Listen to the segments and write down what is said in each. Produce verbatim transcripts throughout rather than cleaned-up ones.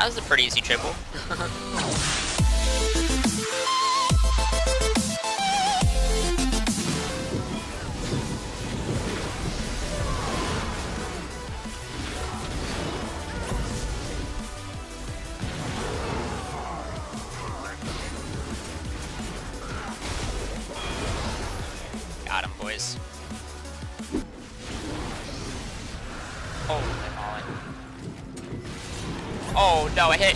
was a pretty easy triple. Got him, boys. Oh, I'm all in. Oh no, I hit.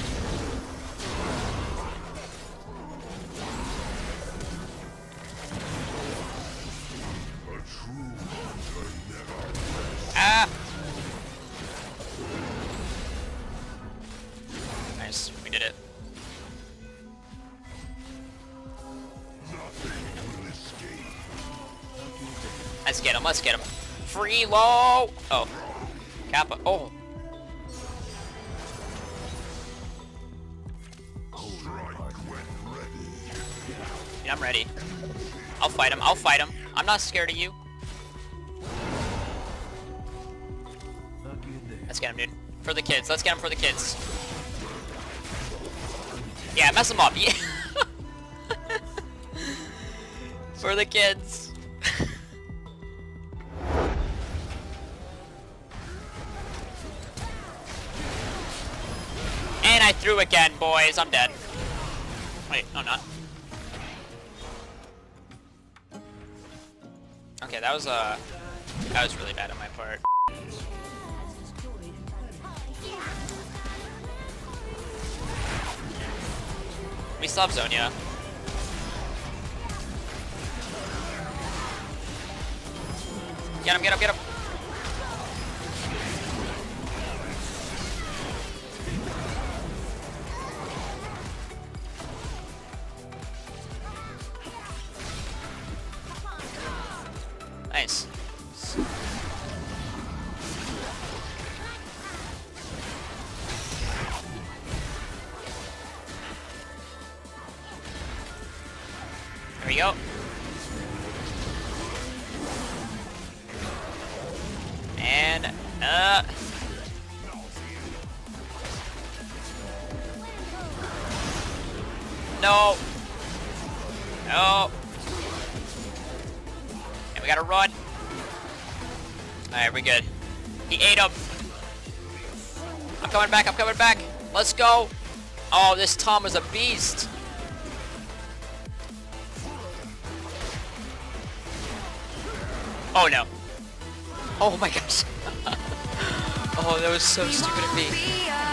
Ah! Nice, we did it. Let's get him, let's get him. Free low! Oh. Kappa. Oh. Yeah, I'm ready. I'll fight him, I'll fight him. I'm not scared of you. Let's get him, dude. For the kids, let's get him for the kids. Yeah, mess him up. Yeah. For the kids. And I threw again, boys. I'm dead. Wait, no, not. Okay, that was uh, that was really bad on my part. We still have Zhonya. Get him! Get him! Get him! Nice. There we go. And, uh... No! No! And we gotta run. Alright, we're good. He ate him. I'm coming back, I'm coming back. Let's go. Oh, this Tom is a beast. Oh no. Oh my gosh. Oh, that was so stupid of me.